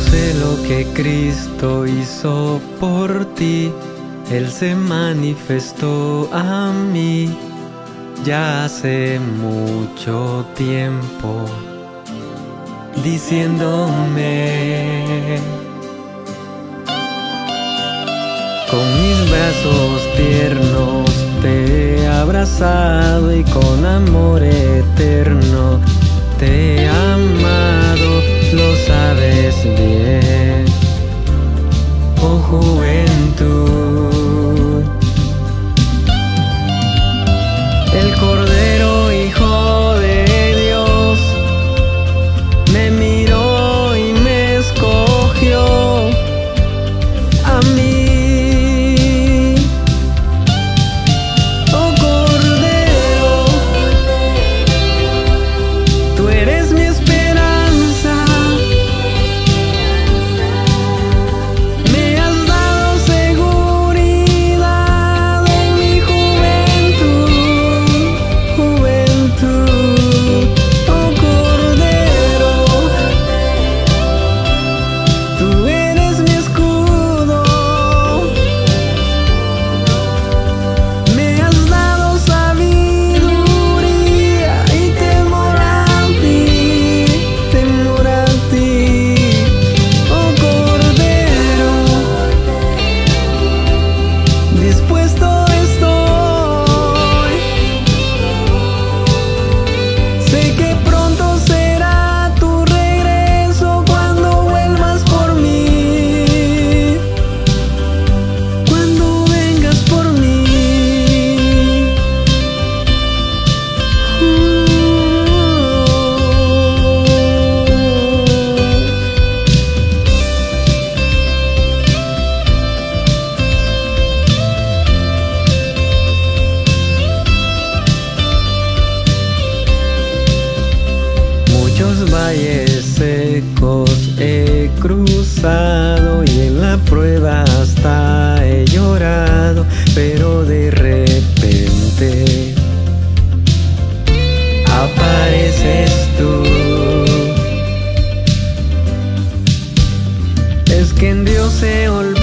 sé lo que Cristo hizo por ti. Él se manifestó a mí ya hace mucho tiempo, diciéndome: con mis brazos tiernos te he abrazado y con amor eterno te he amado, lo sabes bien, oh juventud. El Cordero Hijo de Dios me miró y me escogió a mí. Muchos valles secos he cruzado y en la prueba hasta he llorado, pero de repente apareces tú. Es que en Dios se olvida